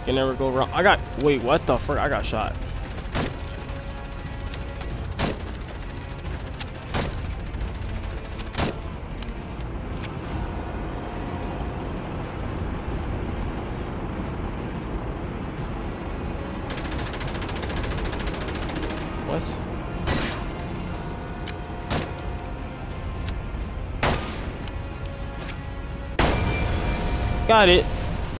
Can never go wrong. I got. Wait, what the frick? I got shot. What? Got it.